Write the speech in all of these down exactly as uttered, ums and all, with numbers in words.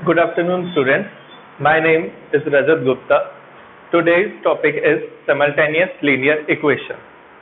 Good afternoon, students. My name is Rajat Gupta. Today's topic is simultaneous linear equation.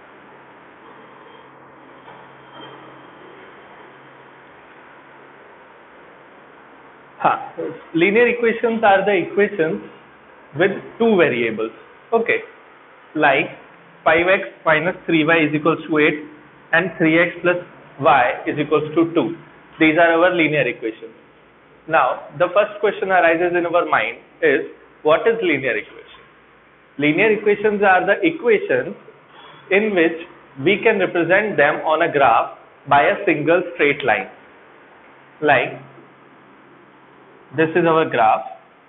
Ha, linear equations are the equations with two variables. Okay, like five x minus three y is equals to eight and three x plus y is equals to two. These are our linear equations. Now, the first question arises in our mind is, what is linear equation? Linear equations are the equations in which we can represent them on a graph by a single straight line. Like, this is our graph.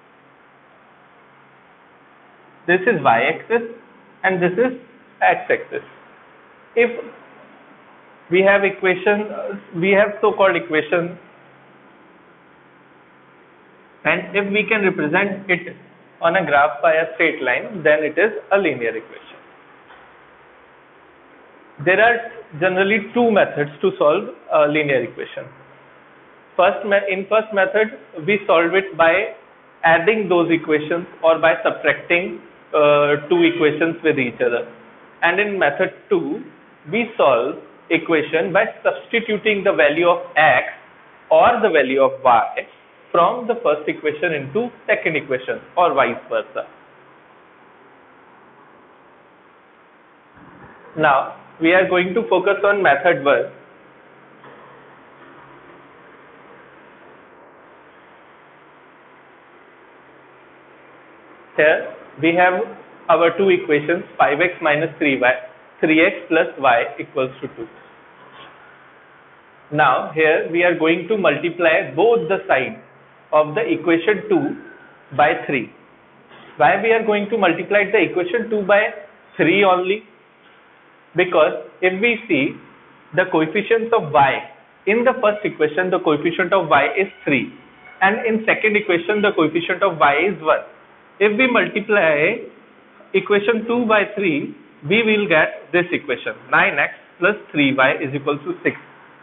This is y-axis and this is x-axis. If we have equation, we have so-called equation, and if we can represent it on a graph by a straight line, then it is a linear equation. There are generally two methods to solve a linear equation. First, in first method, we solve it by adding those equations or by subtracting uh, two equations with each other. And in method two, we solve equation by substituting the value of x or the value of y from the first equation into second equation or vice versa. Now we are going to focus on method one. Here we have our two equations, five x minus three y, three x plus y equals to two. Now here we are going to multiply both the sides of the equation two by three. Why we are going to multiply the equation two by three only? Because if we see the coefficients of y, in the first equation the coefficient of y is three and in second equation the coefficient of y is one. If we multiply equation two by three, we will get this equation, nine x plus three y is equal to six.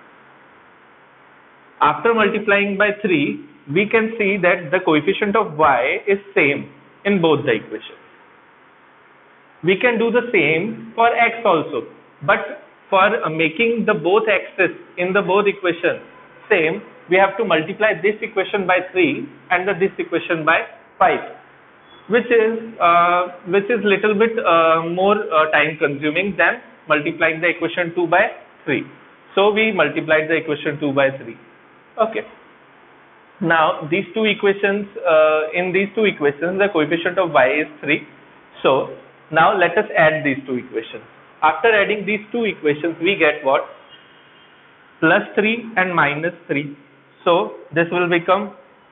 After multiplying by three, we can see that the coefficient of y is same in both the equations. We can do the same for x also, but for uh, making the both x's in the both equations same, we have to multiply this equation by three and the, this equation by five, which is uh, which is little bit uh, more uh, time consuming than multiplying the equation two by three. So we multiplied the equation two by three. Okay. Now these two equations, uh, in these two equations the coefficient of y is three. So now let us add these two equations. After adding these two equations we get what? Plus three and minus three. So this will become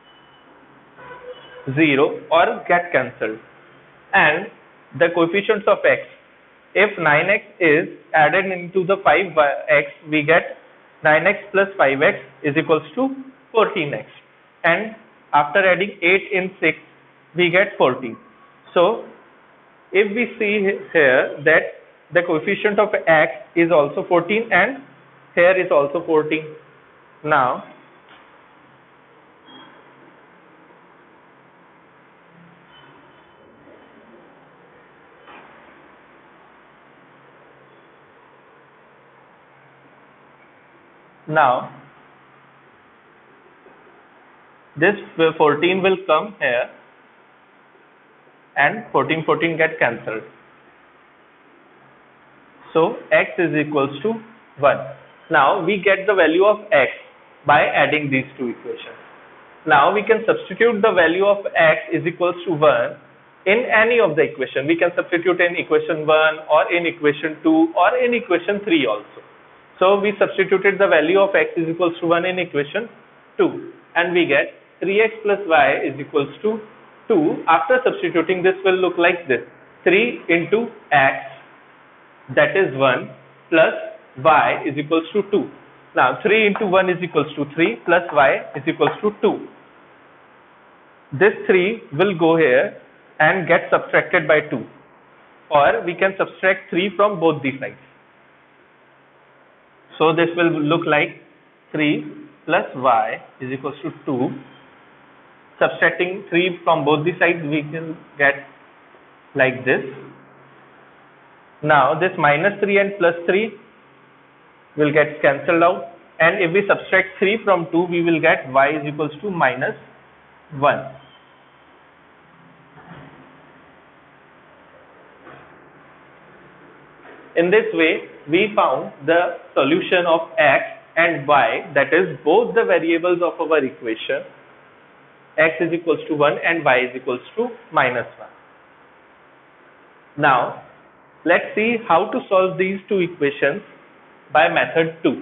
zero or get cancelled. And the coefficients of x, if nine x is added into the five x, we get nine x plus five x is equals to fourteen x. And after adding eight in six, we get fourteen. So if we see here that the coefficient of x is also fourteen and here is also fourteen. Now now this fourteen will come here and fourteen fourteen get cancelled. So x is equals to one. Now we get the value of x by adding these two equations. Now we can substitute the value of x is equals to one in any of the equation. We can substitute in equation one or in equation two or in equation three also. So we substituted the value of x is equals to one in equation two and we get three x plus y is equals to two. After substituting, this will look like this, three into x, that is one, plus y is equals to two. Now three into one is equals to three plus y is equals to two. This three will go here and get subtracted by two, or we can subtract three from both the sides. So this will look like three plus y is equals to two subtracting three from both the sides, we can get like this. Now this minus three and plus three will get cancelled out, and if we subtract three from two, we will get y is equals to minus one. In this way, we found the solution of x and y, that is both the variables of our equation, x is equals to one and y is equals to minus one. Now, let's see how to solve these two equations by method two.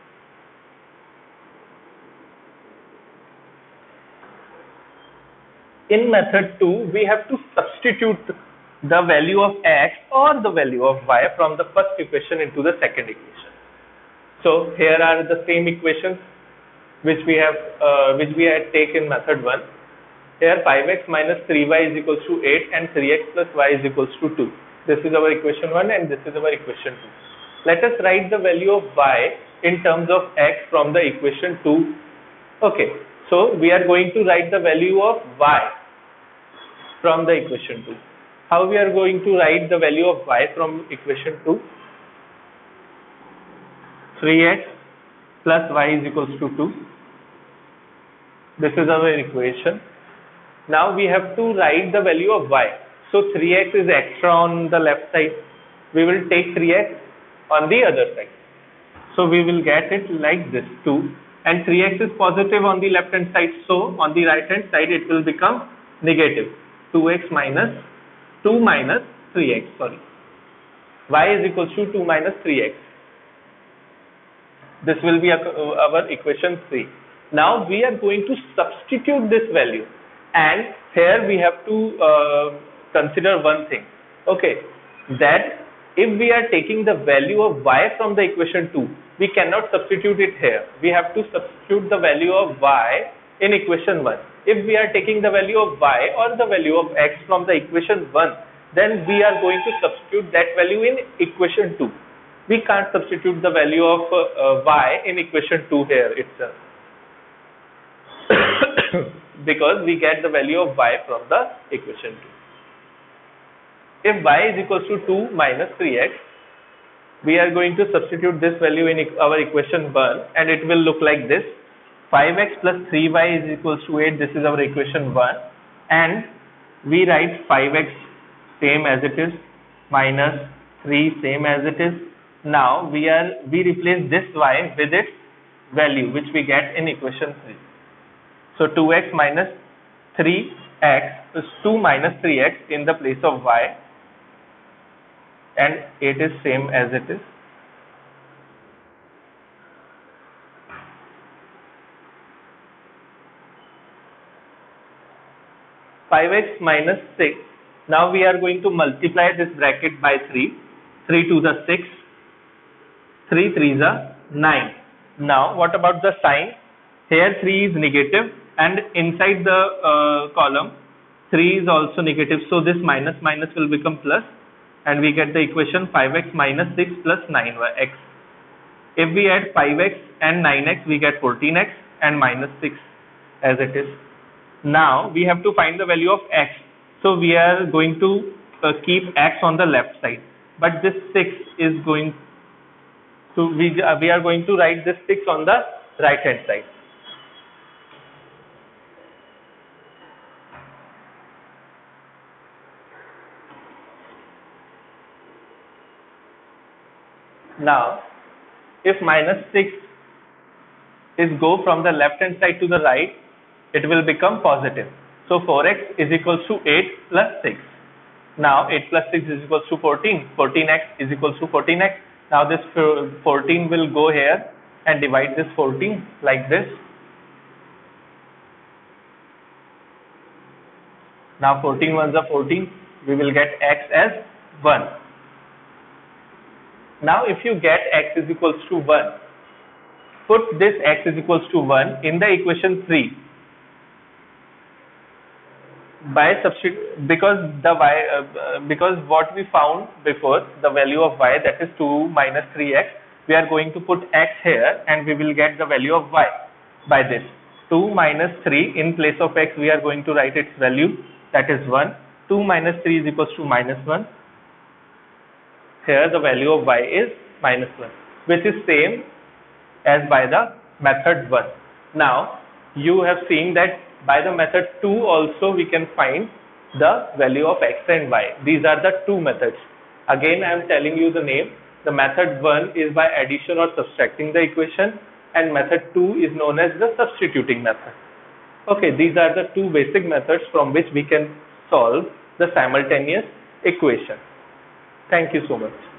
In method two, we have to substitute the value of x or the value of y from the first equation into the second equation. So here are the same equations which we have uh, which we had taken method one. Here five x minus three y is equals to eight and three x plus y is equals to two. This is our equation one and this is our equation two. Let us write the value of y in terms of x from the equation two. Okay, so we are going to write the value of y from the equation two. How we are going to write the value of y from equation two? three x plus y is equals to two. This is our equation. Now we have to write the value of y. So three x is extra on the left side. We will take three x on the other side. So we will get it like this, two. And three x is positive on the left hand side. So on the right hand side it will become negative. two x minus two minus three x, sorry. Y is equals to two minus three x. This will be our equation three. Now we are going to substitute this value, and here we have to uh, consider one thing. Okay, that if we are taking the value of y from the equation two, we cannot substitute it here. We have to substitute the value of y in equation one. If we are taking the value of y or the value of x from the equation one, then we are going to substitute that value in equation two. We can't substitute the value of uh, uh, y in equation two here itself because we get the value of y from the equation two. If y is equals to two minus three x, we are going to substitute this value in our equation one and it will look like this. five x plus three y is equals to eight. This is our equation one, and we write five x same as it is minus three same as it is. Now we are we replace this y with its value which we get in equation three. So two x minus three x is two minus three x in the place of y, and eight is same as it is. five x minus six. Now we are going to multiply this bracket by three. three to the six. three threes are nine. Now what about the sign? Here three is negative and inside the uh, column three is also negative. So this minus minus will become plus and we get the equation five x minus six plus nine x. If we add five x and nine x, we get fourteen x and minus six as it is. Now we have to find the value of x. So we are going to uh, keep x on the left side, but this six is going to we uh, we are going to write this six on the right hand side. Now if minus six is go from the left hand side to the right, it will become positive. So four x is equals to eight plus six. Now eight plus six is equals to fourteen. fourteen x is equals to fourteen x. Now this fourteen will go here and divide this fourteen like this. Now fourteen ones are fourteen. We will get x as one. Now if you get x is equals to one, put this x is equals to one in the equation three. By substitute, because the y uh, because what we found before, the value of y, that is two minus three x, we are going to put x here and we will get the value of y by this. two minus three, in place of x we are going to write its value, that is one. two minus three is equals to minus one. Here the value of y is minus one, which is same as by the method one. Now you have seen that by the method two also we can find the value of x and y. These are the two methods. Again I am telling you the name. The method one is by addition or subtracting the equation, and method two is known as the substituting method. Okay, these are the two basic methods from which we can solve the simultaneous equation. Thank you so much.